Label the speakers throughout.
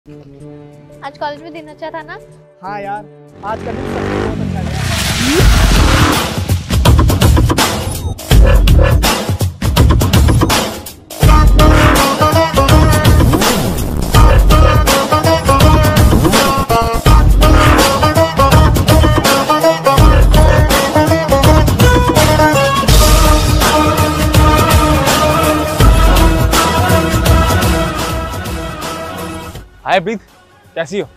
Speaker 1: आज कॉलेज में दिन अच्छा था ना?
Speaker 2: हाँ यार, आज का दिन सब बहुत अच्छा गया।
Speaker 3: हाय प्रीत, कैसी हो?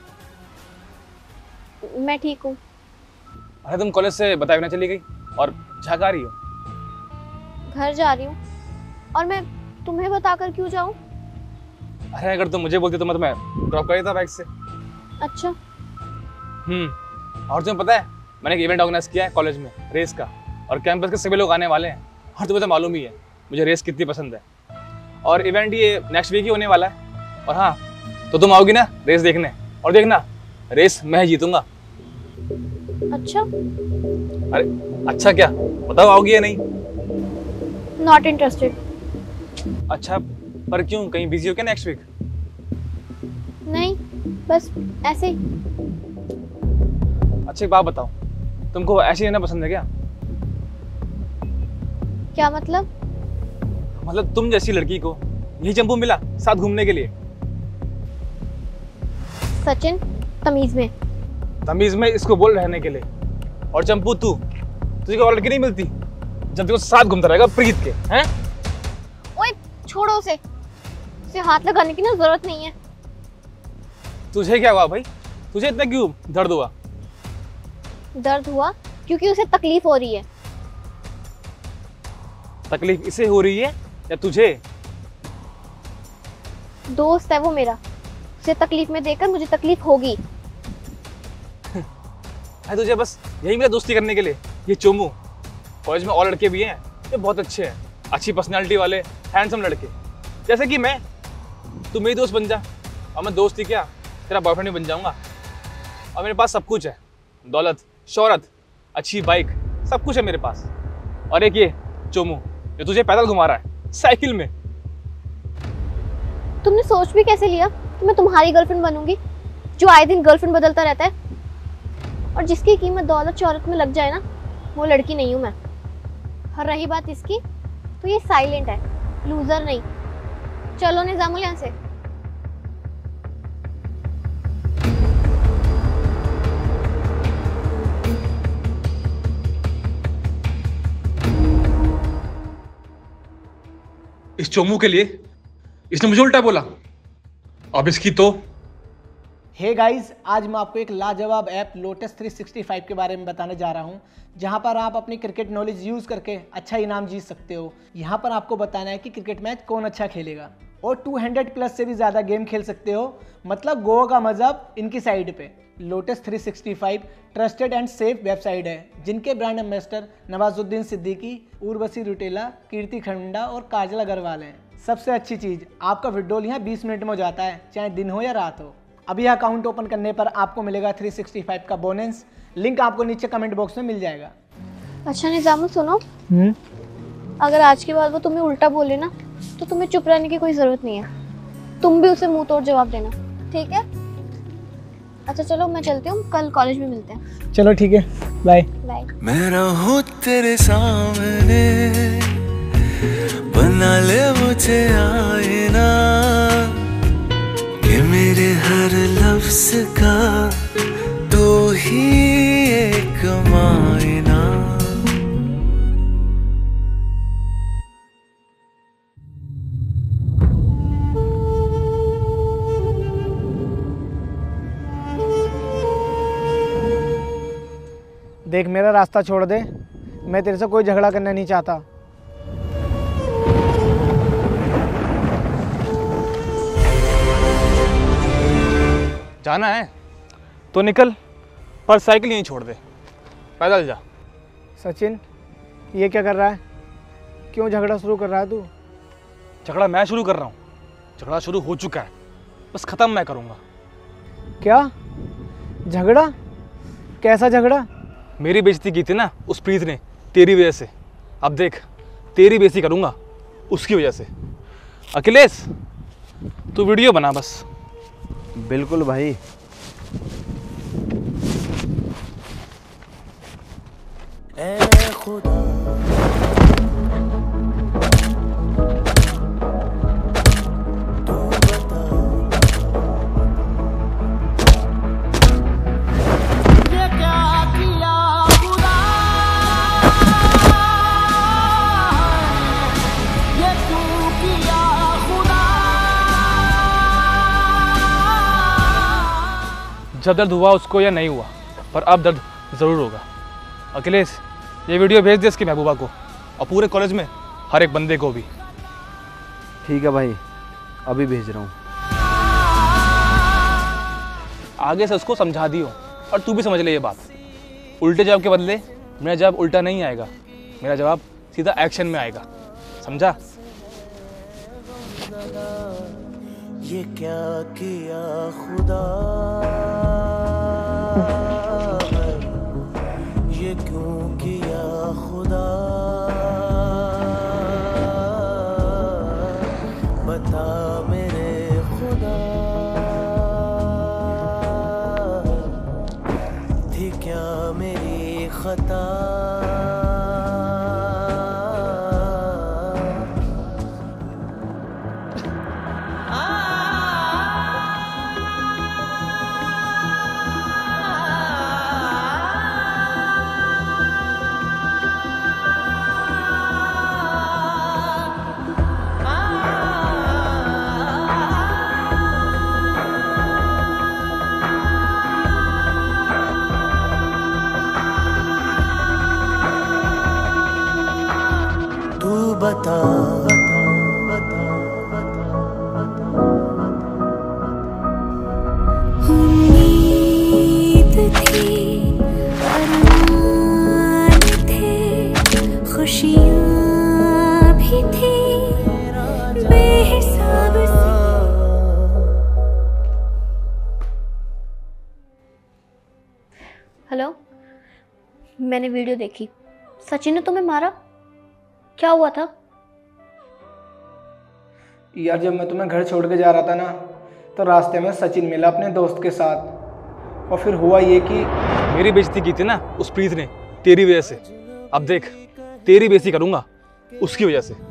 Speaker 1: मैं ठीक हूँ।
Speaker 3: अरे तुम कॉलेज से बताए बिना चली गई और झाका रही हो।
Speaker 1: घर जा रही हूँ और मैं तुम्हें बताकर क्यों जाऊँ?
Speaker 3: अरे अगर तुम मुझे बोलती तो मैं तुम्हें ड्रॉप कर देता बाइक से।
Speaker 1: अच्छा।
Speaker 3: और तुम्हें पता है मैंने एक इवेंट ऑर्गेनाइज किया है कॉलेज में रेस का, और कैंपस के सभी लोग आने वाले हैं। और तुम्हें तो मालूम ही है मुझे रेस कितनी पसंद है। और इवेंट ये नेक्स्ट वीक ही होने वाला है। और हाँ, तो तुम आओगी ना रेस देखने, और देखना रेस मैं जीतूंगा।
Speaker 1: अच्छा।
Speaker 3: अरे अच्छा क्या, बताओ आओगी या नहीं?
Speaker 1: Not interested.
Speaker 3: अच्छा, पर क्यों, कहीं बिजी हो क्या नेक्स्ट वीक?
Speaker 1: नहीं, बस ऐसे ही।
Speaker 3: अच्छा एक बात बताओ, तुमको ऐसे रहना पसंद है क्या?
Speaker 1: क्या मतलब?
Speaker 3: मतलब तुम जैसी लड़की को यही चंपू मिला साथ घूमने के लिए।
Speaker 1: सचिन, तमीज में।
Speaker 3: तमीज में इसको बोल रहने के लिए। और चंपू तुझे कोई और लड़की नहीं मिलती जब देखो साथ घूमता रहेगा प्रीत के, हैं?
Speaker 1: ओए छोड़ो उसे हाथ लगाने की ना जरूरत नहीं है।
Speaker 3: तुझे क्या हुआ भाई? तुझे इतना क्यों दर्द हुआ?
Speaker 1: दर्द हुआ क्योंकि उसे तकलीफ हो रही है।
Speaker 3: तकलीफ इसे हो रही है या तुझे?
Speaker 1: दोस्त है वो मेरा, उसे तकलीफ में देखकर मुझे तकलीफ होगी।
Speaker 3: है तुझे बस यही मिला दोस्ती करने के लिए? ये चोमू, कॉलेज में और लड़के भी हैं ये बहुत अच्छे हैं, अच्छी पर्सनालिटी वाले, हैंडसम लड़के जैसे कि मैं। तू मेरी दोस्त बन जा और मैं दोस्त ही क्या तेरा बॉयफ्रेंड भी बन जाऊंगा। और मेरे पास सब कुछ है, दौलत, शोहरत, अच्छी बाइक, सब कुछ है मेरे पास। और एक ये चोमू जो तुझे पैदल घुमा रहा है साइकिल में।
Speaker 1: तुमने सोच भी कैसे लिया कि मैं तुम्हारी गर्लफ्रेंड बनूंगी, जो आए दिन गर्लफ्रेंड बदलता रहता है? और जिसकी कीमत दौलत शौहरत में लग जाए ना, वो लड़की नहीं हूँ मैं। और रही बात इसकी, तो ये साइलेंट है, लूजर नहीं। चलो निजामुल यहाँ से।
Speaker 3: इस चोमू के लिए इसने मुझे उल्टा बोला, अब इसकी तो।
Speaker 2: हे गाइस, आज मैं आपको एक लाजवाब ऐप लोटस 365 के बारे में बताने जा रहा हूं, जहां पर आप अपनी क्रिकेट नॉलेज यूज करके अच्छा इनाम जीत सकते हो। यहां पर आपको बताना है कि क्रिकेट मैच कौन अच्छा खेलेगा, और 200 प्लस से भी ज़्यादा गेम खेल सकते हो। मतलब गोवा का मज़हब इनकी साइड पे। Lotus 365 trusted and safe website है, जिनके ब्रांड एम्बेसडर नवाजुद्दीन सिद्दीकी, उर्वशी रुटेला, कीर्ति खंडा और काजल अग्रवाल हैं। सबसे अच्छी चीज़, आपका विड्रॉल यहाँ 20 मिनट में हो जाता है, चाहे दिन हो या रात हो। अभी अकाउंट ओपन करने पर आपको मिलेगा 365 का बोनस। लिंक आपको नीचे कमेंट बॉक्स में मिल जाएगा।
Speaker 1: अच्छा निजामुल सुनो, अगर आज के बाद वो तुम्हें उल्टा बोले ना, तो तुम्हें चुप रहने की कोई जरूरत नहीं है। तुम भी उसे मुंह तोड़ जवाब देना, ठीक है? अच्छा चलो मैं चलती हूँ, कल कॉलेज में मिलते हैं।
Speaker 2: चलो ठीक है, बाय
Speaker 1: बाय।
Speaker 4: मैं रहूं तेरे सामने, बना ले मुझे आईना, कि मेरे हर लफ्ज का तू ही एक मायना।
Speaker 2: देख, मेरा रास्ता छोड़ दे, मैं तेरे से कोई झगड़ा करना नहीं चाहता।
Speaker 3: जाना है तो निकल, पर साइकिल यहीं छोड़ दे, पैदल जा।
Speaker 2: सचिन, ये क्या कर रहा है? क्यों झगड़ा शुरू कर रहा है तू?
Speaker 3: झगड़ा मैं शुरू कर रहा हूँ? झगड़ा शुरू हो चुका है, बस खत्म मैं करूँगा।
Speaker 2: क्या झगड़ा? कैसा झगड़ा?
Speaker 3: मेरी बेइज्जती की थी ना उस प्रीत ने तेरी वजह से, अब देख तेरी बेइज्जती करूँगा उसकी वजह से। अखिलेश तू वीडियो बना बस।
Speaker 5: बिल्कुल भाई।
Speaker 4: ऐ खुदा तू बता ये क्या किया खुदा, ये क्यों किया खुदा।
Speaker 3: जब दर्द हुआ उसको या नहीं हुआ, पर अब दर्द ज़रूर होगा। अखिलेश, ये वीडियो भेज दे इसकी महबूबा को और पूरे कॉलेज में हर एक बंदे को भी।
Speaker 5: ठीक है भाई, अभी भेज रहा हूँ।
Speaker 3: आगे से उसको समझा दियो और तू भी समझ ले ये बात। उल्टे जवाब के बदले मेरा जवाब उल्टा नहीं आएगा, मेरा जवाब सीधा एक्शन में आएगा, समझा?
Speaker 4: ये क्या किया खुदा, ये क्यों किया खुदा। बता मेरे खुदा, थी क्या मेरी खता। बता बता बता
Speaker 6: उम्मीद थी, अरमान थे, खुशियाँ भी थी बेहिसाब सी।
Speaker 1: हेलो, मैंने वीडियो देखी। सचिन ने तुम्हें मारा? क्या हुआ था?
Speaker 2: यार जब मैं तुम्हें घर छोड़ के जा रहा था ना, तो रास्ते में सचिन मिला अपने दोस्त के साथ, और फिर हुआ ये कि
Speaker 3: मेरी बेइज्जती की थी ना उस प्रीत ने तेरी वजह से। अब देख, तेरी बेइज्जती करूंगा उसकी वजह से।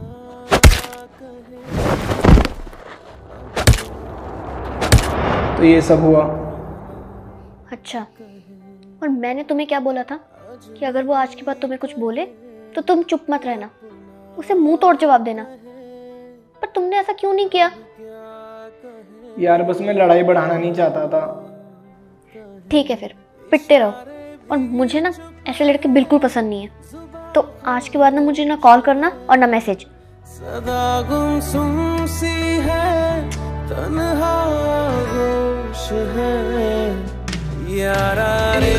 Speaker 2: तो ये सब हुआ।
Speaker 1: अच्छा, और मैंने तुम्हें क्या बोला था कि अगर वो आज के बाद तुम्हें कुछ बोले तो तुम चुप मत रहना, उसे मुंह तोड़ जवाब देना। पर तुमने ऐसा क्यों नहीं किया?
Speaker 2: यार बस मैं लड़ाई बढ़ाना नहीं चाहता था।
Speaker 1: ठीक है, फिर पिटते रहो। और मुझे ना ऐसे लड़के बिल्कुल पसंद नहीं है, तो आज के बाद ना मुझे ना कॉल करना और ना मैसेज।
Speaker 4: सदा गुमसुम सी है, तन्हा गोश है यारा रे,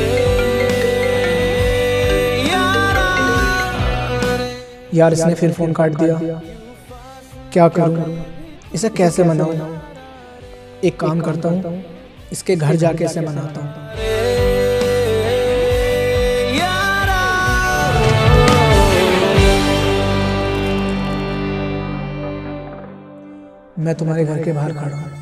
Speaker 4: यारा रे।
Speaker 2: यार इसने फिर फोन काट दिया, क्या करूं, इसे कैसे मनाऊं? एक काम करता हूं, इसके घर जाके इसे मनाता हूं। मैं तुम्हारे घर के बाहर खड़ा हूं।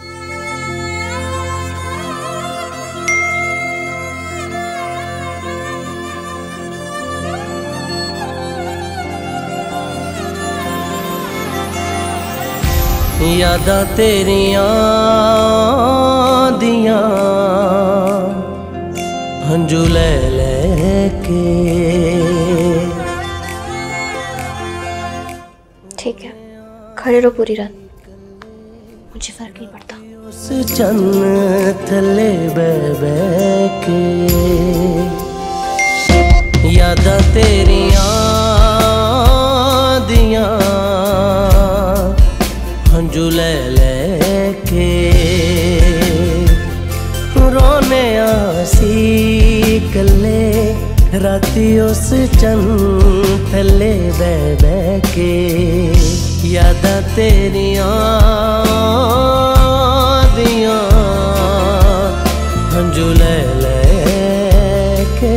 Speaker 4: यादां तेरियां दियां हंजू ले के।
Speaker 1: ठीक है, खड़े रहो पूरी रात, मुझे फर्क नहीं पड़ता।
Speaker 4: उस चन्न थले बह के यादां तेरियां दियां हंजू ले के रोने आसी कले राती उस चन्न थले बह के यादां तेरियां दियां हंजू ले के।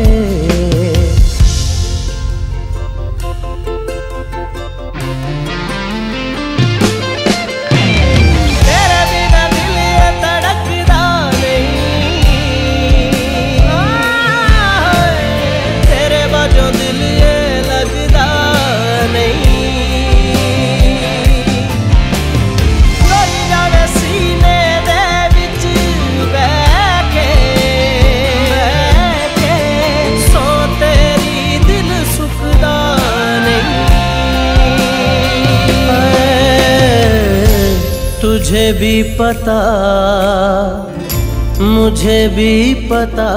Speaker 4: तेरे बिना दिल ये तड़कदा तुझे भी पता मुझे भी पता,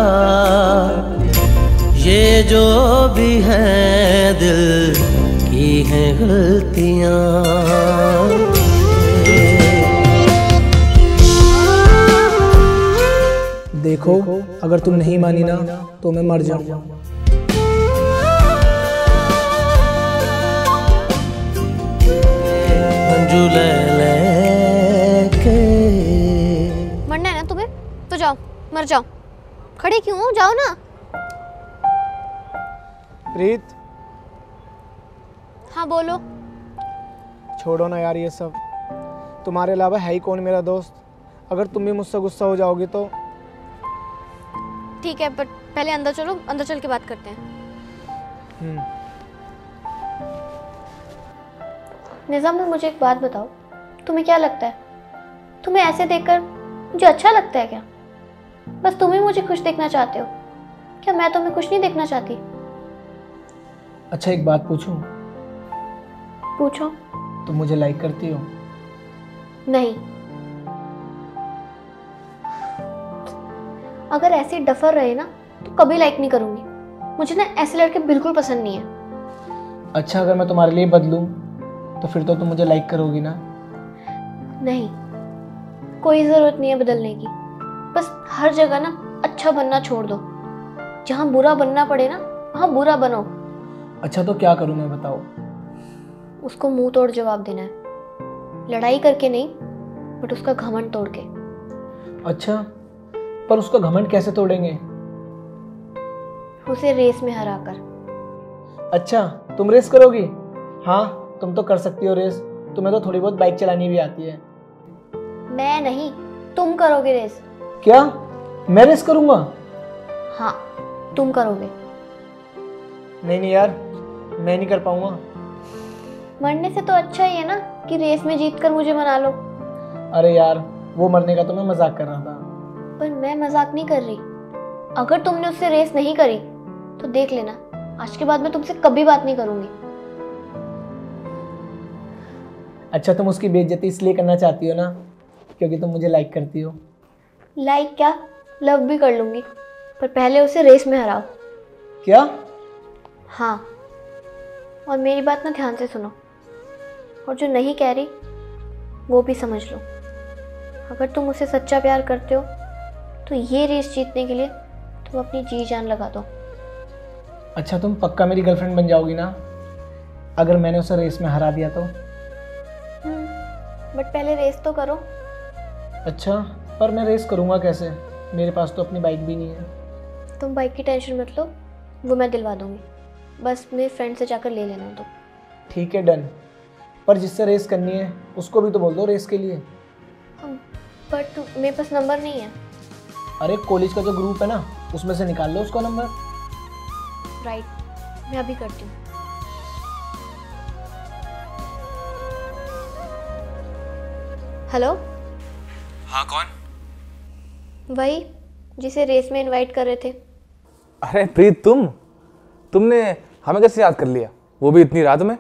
Speaker 4: ये जो भी है दिल की हैं गलतियाँ।
Speaker 2: देखो अगर तुम नहीं मानी ना तो मैं मर जाऊंगा।
Speaker 4: मंजू लेके
Speaker 1: मरना है ना तुम्हें तो जाओ, मर जाओ। खड़ी क्यों हो, जाओ ना।
Speaker 2: प्रीत
Speaker 1: हाँ बोलो।
Speaker 2: छोड़ो ना यार ये सब, तुम्हारे अलावा है ही कौन मेरा दोस्त। अगर तुम भी मुझसे गुस्सा हो जाओगी तो।
Speaker 1: ठीक है, बट पहले अंदर चलो, अंदर चल के बात करते हैं। निजामुल, मुझे एक बात बताओ, तुम्हें क्या लगता है, तुम्हें ऐसे देखकर मुझे अच्छा लगता है क्या? बस तुम ही मुझे खुश देखना चाहते हो क्या? मैं तुम्हें खुश नहीं देखना चाहती।
Speaker 2: अच्छा एक बात पूछूं?
Speaker 1: पूछो।
Speaker 2: तुम मुझे लाइक करती हो?
Speaker 1: नहीं। अगर ऐसे डफर रहे ना तो कभी लाइक नहीं करूंगी। मुझे ना ऐसे लड़के बिल्कुल पसंद नहीं है।
Speaker 2: अच्छा अगर मैं तुम्हारे लिए बदलूं तो फिर तो तुम मुझे लाइक करोगी ना?
Speaker 1: नहीं, कोई ज़रूरत नहीं है बदलने की। बस हर जगह ना अच्छा बनना छोड़ दो। जहाँ बुरा बनना पड़े ना वहाँ बुरा बनो।
Speaker 2: अच्छा तो क्या करूँ मैं, बताओ?
Speaker 1: उसको मुंह तोड़ जवाब देना है, लड़ाई करके नहीं, बट उसका घमंड तोड़ के।
Speaker 2: अच्छा पर उसका घमंड कैसे तोड़ेंगे?
Speaker 1: उसे रेस में हराकर।
Speaker 2: अच्छा तुम रेस करोगी? हाँ तुम तो कर सकती हो रेस, तुम्हें तो थोड़ी बहुत बाइक चलानी भी आती है।
Speaker 1: मैं नहीं, तुम करोगे रेस।
Speaker 2: क्या मैं रेस करूंगा?
Speaker 1: हाँ तुम करोगे।
Speaker 2: नहीं यार, मैं नहीं कर पाऊंगा।
Speaker 1: मरने से तो अच्छा ही है ना कि रेस में जीतकर मुझे मना लो।
Speaker 2: अरे यार वो मरने का तो मैं मजाक कर रहा था।
Speaker 1: पर मैं मजाक नहीं कर रही। अगर तुमने उससे रेस नहीं करी तो देख लेना, आज के बाद मैं तुमसे कभी बात नहीं करूंगी।
Speaker 2: अच्छा तुम उसकी बेइज्जती इसलिए करना चाहती हो ना क्योंकि तुम मुझे लाइक करती हो?
Speaker 1: लाइक क्या, लव भी कर लूंगी, पर पहले उसे रेस में हराओ।
Speaker 2: क्या?
Speaker 1: हाँ, और मेरी बात ना ध्यान से सुनो, और जो नहीं कह रही वो भी समझ लो। अगर तुम उसे सच्चा प्यार करते हो तो ये रेस जीतने के लिए तुम अपनी जी जान लगा दो।
Speaker 2: अच्छा तुम पक्का मेरी गर्लफ्रेंड बन जाओगी ना अगर मैंने उसे रेस में हरा दिया तो?
Speaker 1: बट पहले रेस तो करो।
Speaker 2: अच्छा पर मैं रेस करूँगा कैसे? मेरे पास तो अपनी बाइक भी नहीं है।
Speaker 1: तुम बाइक की टेंशन मत लो, वो मैं दिलवा दूंगी। बस मेरे फ्रेंड से जाकर ले लेना तो।
Speaker 2: ठीक है डन, पर जिससे रेस करनी है उसको भी तो बोल दो रेस के लिए।
Speaker 1: बट मेरे पास नंबर नहीं है।
Speaker 2: अरे कॉलेज का जो ग्रुप है ना उसमें से निकाल लो उसका नंबर।
Speaker 1: राइट, मैं अभी करती हूँ। हेलो।
Speaker 3: हाँ कौन?
Speaker 1: वही जिसे रेस में इनवाइट कर रहे थे।
Speaker 3: अरे प्रीत, तुमने हमें कैसे याद कर लिया, वो भी इतनी रात में?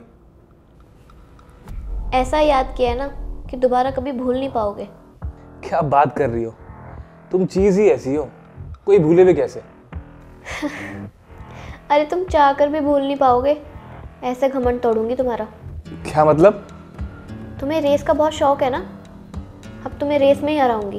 Speaker 1: ऐसा याद किया है ना कि दोबारा कभी भूल नहीं पाओगे।
Speaker 3: क्या बात कर रही हो, तुम चीज ही ऐसी हो, कोई भूले भी कैसे?
Speaker 1: अरे तुम चाहकर भी भूल नहीं पाओगे, ऐसे घमंड तोड़ूंगी तुम्हारा।
Speaker 3: क्या मतलब?
Speaker 1: तुम्हें रेस का बहुत शौक है ना, अब तुम्हें रेस में ही हराऊंगी।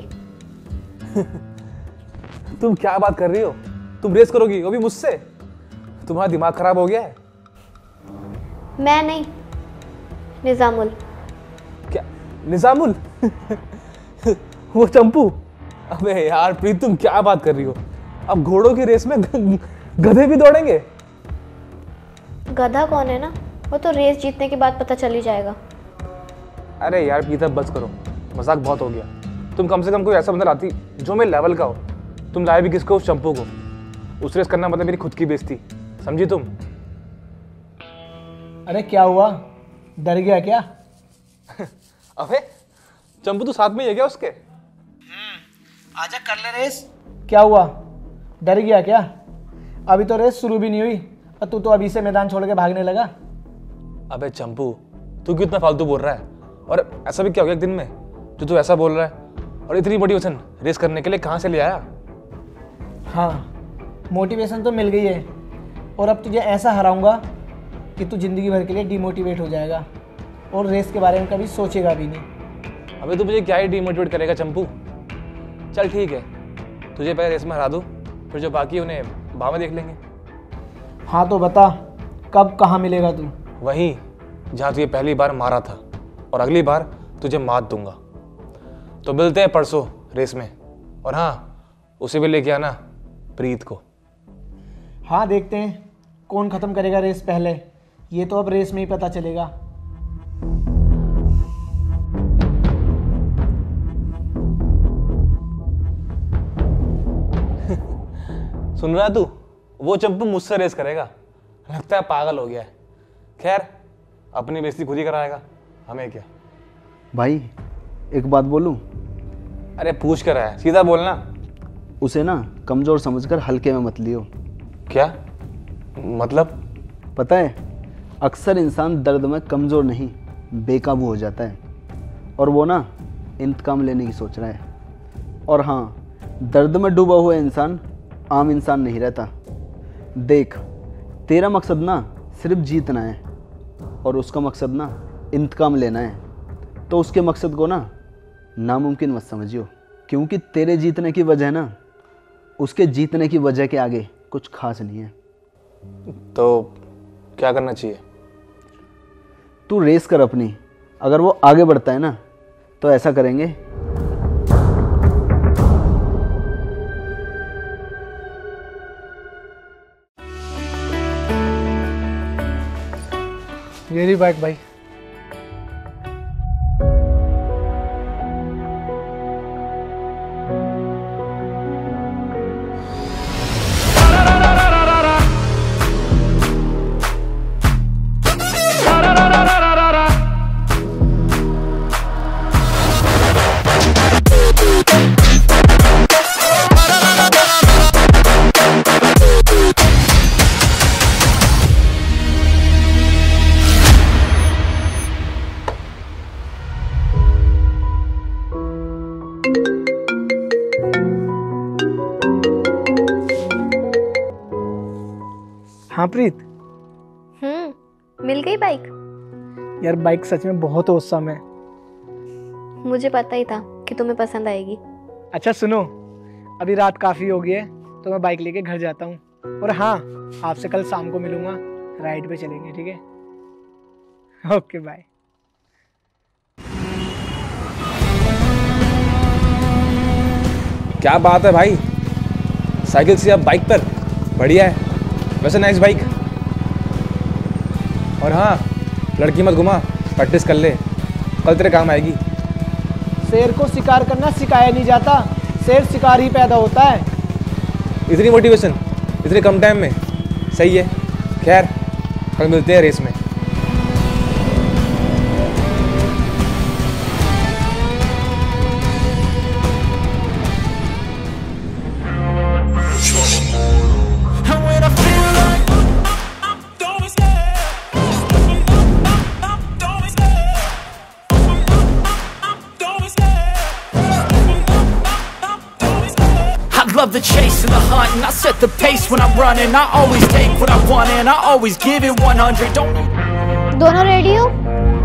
Speaker 3: तुम क्या बात कर रही हो? तुम रेस करोगी, वो भी मुझसे? तुम्हारा दिमाग खराब हो गया है?
Speaker 1: मैं नहीं, निजामुल।
Speaker 3: क्या निजामुल? वो चंपू? अबे यार प्रीत, तुम क्या बात कर रही हो? अब घोड़ों की रेस में गधे भी दौड़ेंगे?
Speaker 1: गधा कौन है ना, वो तो रेस जीतने के बाद पता चल ही जाएगा।
Speaker 3: अरे यार प्रीत, बस करो, मजाक बहुत हो गया। तुम कम से कम कोई ऐसा बंदा लाती जो मेरे लेवल का हो। तुम लाए भी किसको? उस चंपू को। उस रेस करना मतलब मेरी खुद की बेइज्जती, समझी तुम?
Speaker 2: अरे क्या हुआ, डर गया क्या?
Speaker 3: अबे चंपू तो साथ में ही है क्या उसके?
Speaker 2: आजा कर ले रेस। क्या हुआ, डर गया क्या? अभी तो रेस शुरू भी नहीं हुई और तू तो अभी से मैदान छोड़ के भागने लगा।
Speaker 3: अबे चंपू, तू क्यों इतना फालतू बोल रहा है? और ऐसा भी क्या हो गया एक दिन में? जो तू ऐसा बोल रहा है? और इतनी मोटिवेशन रेस करने के लिए कहाँ से ले आया?
Speaker 2: हाँ, मोटिवेशन तो मिल गई है और अब तुझे ऐसा हराऊंगा कि तू ज़िंदगी भर के लिए डिमोटिवेट हो जाएगा और रेस के बारे में कभी सोचेगा भी नहीं।
Speaker 3: अबे तू मुझे क्या ही डिमोटिवेट करेगा चंपू? चल ठीक है, तुझे पहले रेस में हरा दूँ, फिर जो बाकी है उन्हें बाद में देख लेंगे।
Speaker 2: हाँ तो बता, कब कहाँ मिलेगा तू?
Speaker 3: वहीं जहाँ तुझे पहली बार मारा था, और अगली बार तुझे मात दूंगा। तो मिलते हैं परसों रेस में। और हाँ, उसे भी लेके आना, प्रीत को।
Speaker 2: हाँ देखते हैं कौन ख़त्म करेगा रेस पहले, ये तो अब रेस में ही पता चलेगा।
Speaker 3: सुन रहा है तू? वो चंपू मुझसे रेस करेगा, लगता है पागल हो गया है। खैर, अपनी बेइज्जती खुद ही कराएगा, हमें क्या।
Speaker 5: भाई एक बात बोलूं?
Speaker 3: अरे पूछ कर आया, सीधा बोलना।
Speaker 5: उसे ना कमज़ोर समझकर हल्के में मत लियो।
Speaker 3: क्या मतलब?
Speaker 5: पता है, अक्सर इंसान दर्द में कमज़ोर नहीं बेकाबू हो जाता है, और वो ना इंतकाम लेने की सोच रहा है। और हाँ, दर्द में डूबा हुआ इंसान आम इंसान नहीं रहता। देख, तेरा मकसद ना सिर्फ जीतना है और उसका मकसद ना इंतकाम लेना है, तो उसके मकसद को ना नामुमकिन मत समझियो, क्योंकि तेरे जीतने की वजह ना उसके जीतने की वजह के आगे कुछ खास नहीं है।
Speaker 3: तो क्या करना चाहिए?
Speaker 5: तू रेस कर अपनी, अगर वो आगे बढ़ता है ना तो ऐसा करेंगे।
Speaker 2: ये रही बाइक भाई। हाँ प्रीत,
Speaker 1: मिल गई बाइक?
Speaker 2: यार बाइक सच में बहुत औसम है।
Speaker 1: मुझे पता ही था कि तुम्हें पसंद आएगी।
Speaker 2: अच्छा सुनो, अभी रात काफ़ी हो गई है तो मैं बाइक लेके घर जाता हूँ, और हाँ आपसे कल शाम को मिलूंगा, राइड पे चलेंगे, ठीक है? Okay bye.
Speaker 3: क्या बात है भाई, साइकिल से अब बाइक पर, बढ़िया है वैसे, नाइस बाइक। और हाँ, लड़की मत घुमा, प्रैक्टिस कर ले, कल तेरे काम आएगी।
Speaker 2: शेर को शिकार करना सिखाया नहीं जाता, शेर शिकार ही पैदा होता है।
Speaker 3: इतनी मोटिवेशन इतने कम टाइम में, सही है। खैर, कल मिलते हैं रेस में।
Speaker 7: Love the chase and the hunt, and I set the pace when I'm running. I always take what I want and I always give it 100. Don't.
Speaker 1: दोनों रेडी हो?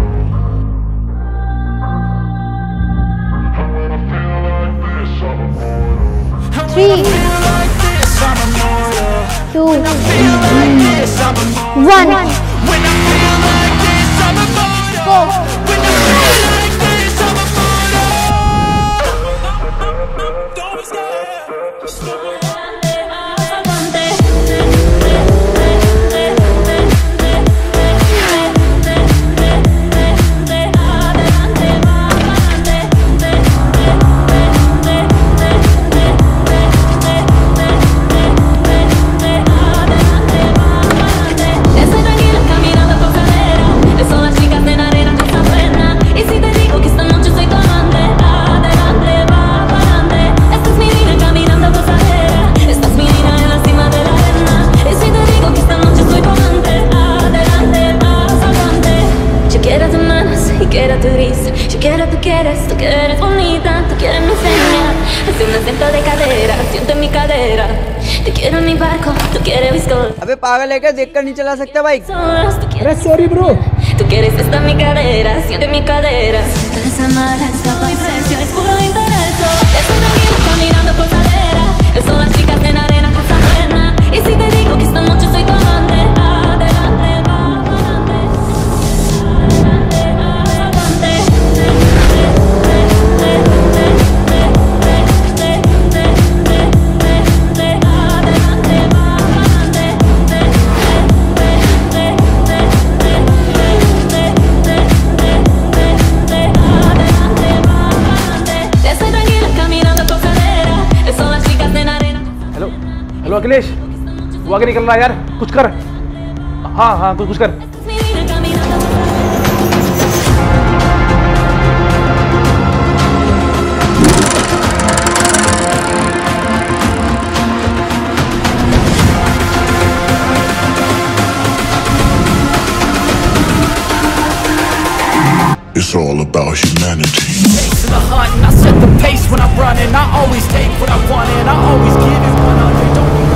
Speaker 1: Three, 2, 1, go!
Speaker 6: Esta es mi vida caminando por cadera.
Speaker 8: movimiento de cadera, siento en mi cadera. Te quiero en mi barco, tú quieres visco.
Speaker 9: अबे पागल है क्या, देखकर नहीं चला सकता बाइक?
Speaker 8: अरे sorry bro. Tú quieres esta en mi cadera, siente en mi cadera. Esa mala escapa y precio es puro interés. Estoy tranquilo caminando por cadera. Son las chicas en arena, cosa buena. Y si te digo que esta noche soy tu amante, adelante, va adelante. Adelante, adelante.
Speaker 3: Hello Akhilesh, वो आगे निकल रहा है यार, कुछ कर। हाँ कुछ कर।
Speaker 10: It's all about humanity.
Speaker 7: Chasing the hunt and I set the pace when I'm running. I always take what I want and I always give it 100. Don't be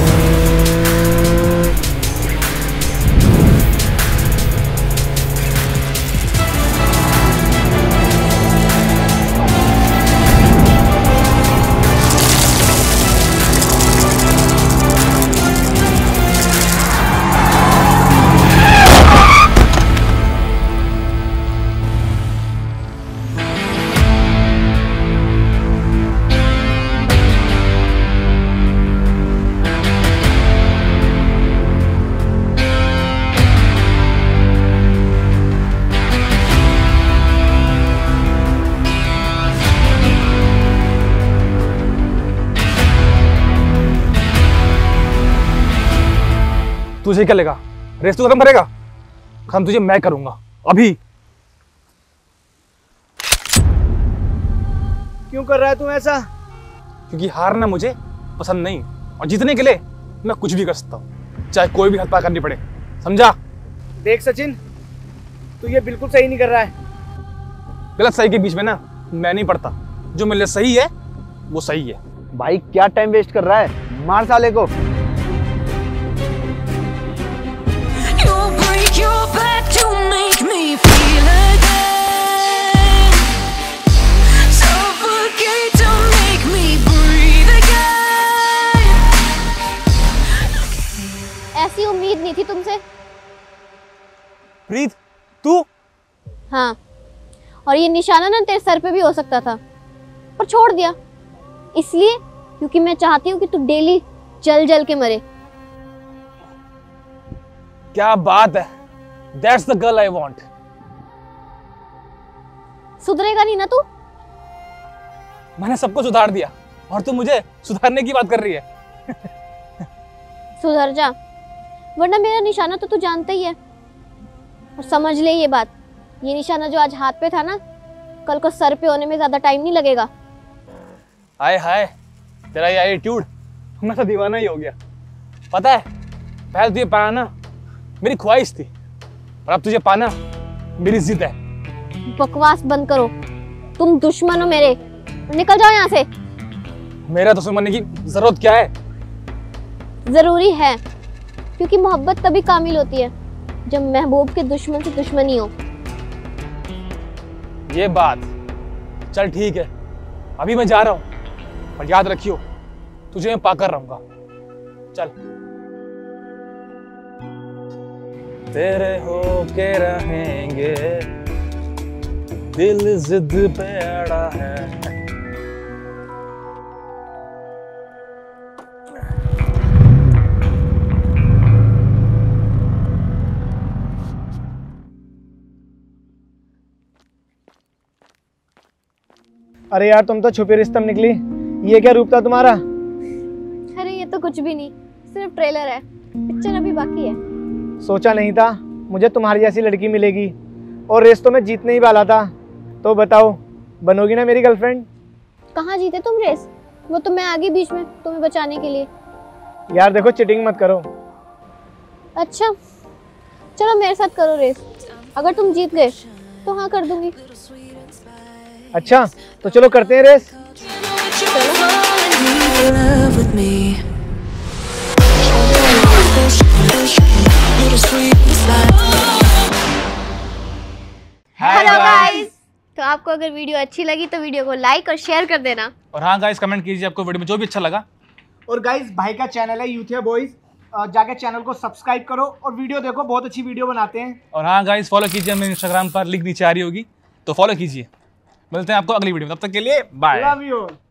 Speaker 3: तुझे क्या लगा रेस तू खत्म करेगा? खत्म तुझे मैं करूंगा अभी।
Speaker 9: क्यों कर रहा है तुम ऐसा?
Speaker 3: क्योंकि हारना मुझे पसंद नहीं और जीतने के लिए मैं कुछ भी कर सकता हूँ, चाहे कोई भी हद पार करनी पड़े, समझा?
Speaker 9: देख सचिन, तू ये बिल्कुल सही नहीं कर रहा है।
Speaker 3: गलत सही के बीच में ना मैं नहीं पढ़ता, जो मेरे लिए सही है वो सही है।
Speaker 5: भाई क्या टाइम वेस्ट कर रहा है, मार साले को।
Speaker 8: Your back to make me feel again. Suffocate to make me breathe again.
Speaker 1: ऐसी उम्मीद नहीं थी तुमसे।
Speaker 3: प्रीत तू?
Speaker 1: हाँ, और ये निशाना ना तेरे सर पे भी हो सकता था, पर छोड़ दिया इसलिए क्योंकि मैं चाहती हूँ कि तू डेली जल जल के मरे।
Speaker 3: क्या बात है, That's the girl I want.
Speaker 1: सुधरेगा नहीं ना तू?
Speaker 3: मैंने सबको सुधार दिया और तू मुझे सुधारने की बात कर रही है।
Speaker 1: सुधर जा, वरना मेरा निशाना तो तू जानता ही है। और समझ ले ये बात, ये निशाना जो आज हाथ पे था ना, कल को सर पे होने में ज्यादा टाइम नहीं लगेगा।
Speaker 3: हाय हाय, तेरा ये एटीट्यूड, मैं तो दीवाना ही हो गया। पता है, पहले तुझे पाना ना मेरी ख्वाहिश थी और अब तुझे पाना मेरी जिद है।
Speaker 1: बकवास बंद करो, तुम दुश्मन हो मेरे, निकल जाओ यहाँ से।
Speaker 3: मेरा दुश्मन बनने की जरूरत क्या है?
Speaker 1: जरूरी है, क्योंकि मोहब्बत तभी कामिल होती है जब महबूब के दुश्मन से दुश्मनी हो।
Speaker 3: ये बात, चल ठीक है, अभी मैं जा रहा हूँ, पर याद रखियो तुझे मैं पाकर रहूंगा। चल। तेरे होके रहेंगे, दिल जिद पे अड़ा है।
Speaker 9: अरे यार, तुम तो छुपे रिश्ते में निकली, ये क्या रूप था तुम्हारा?
Speaker 1: अरे ये तो कुछ भी नहीं, सिर्फ ट्रेलर है, पिक्चर अभी बाकी है।
Speaker 9: सोचा नहीं था मुझे तुम्हारी जैसी लड़की मिलेगी, और रेस तो मैं जीतने ही वाला था। तो बताओ, बनोगी ना मेरी गर्लफ्रेंड?
Speaker 1: कहाँ जीते तुम रेस, वो तो मैं आ गई बीच में तुम्हें बचाने के लिए।
Speaker 9: यार देखो, चिटिंग मत करो।
Speaker 1: अच्छा चलो मेरे साथ करो रेस, अगर तुम जीत गए तो हाँ कर दूंगी।
Speaker 9: अच्छा तो चलो करते हैं रेस।
Speaker 1: चलो।
Speaker 8: your love with me. You're the sweetest life.
Speaker 1: Hello guys, तो आपको अगर वीडियो अच्छी लगी तो वीडियो को लाइक और शेयर कर देना।
Speaker 3: और हाँ गाइस, कमेंट कीजिए आपको वीडियो में जो भी अच्छा लगा।
Speaker 2: और गाइस, भाई का चैनल है यूथिया बॉयज, जाके चैनल को सब्सक्राइब करो और वीडियो देखो, बहुत अच्छी वीडियो बनाते हैं।
Speaker 3: और हाँ गाइस, फॉलो कीजिए हमें इंस्टाग्राम पर, लिंक नीचे आ रही होगी तो फॉलो कीजिए। मिलते हैं आपको अगली वीडियो में, तब तक के लिए बाय।
Speaker 2: Love you.